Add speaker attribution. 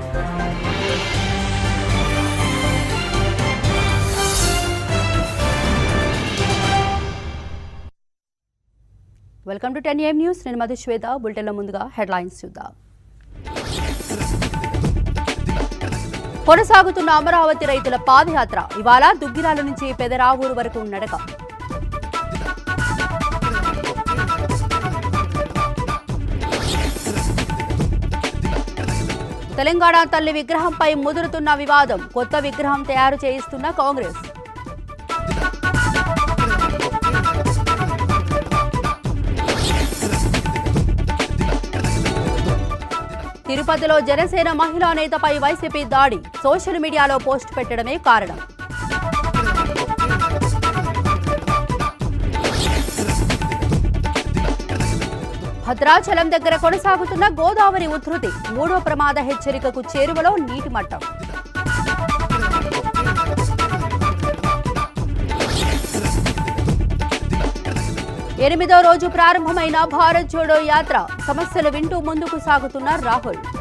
Speaker 1: Welcome to 10 AM news. నేను మధుశ్వేత. బులెటిన్లో ముందుగా హెడ్లైన్స్ చూద్దాం. కొనసాగుతున్న అమరావతి రైతుల పాదయాత్ర ఇవాళ దుగ్గిరాల నుంచి పెదరావూరు వరకు నడక. తెలంగాణ తల్లి విగ్రహంపై ముదురుతున్న వివాదం. కొత్త విగ్రహం తయారు చేయిస్తున్న కాంగ్రెస్. తిరుపతిలో జనసేన మహిళా నేతపై వైసీపీ దాడి. సోషల్ మీడియాలో పోస్ట్ పెట్టడమే కారణం. భద్రాచలం దగ్గర కొనసాగుతున్న గోదావరి ఉధృతి. 3వ ప్రమాద హెచ్చరికకు చేరువలో నీటి మట్టం. 8వ రోజు ప్రారంభమైన భారత్ జోడో యాత్ర. సమస్యలు వింటూ ముందుకు సాగుతున్న రాహుల్.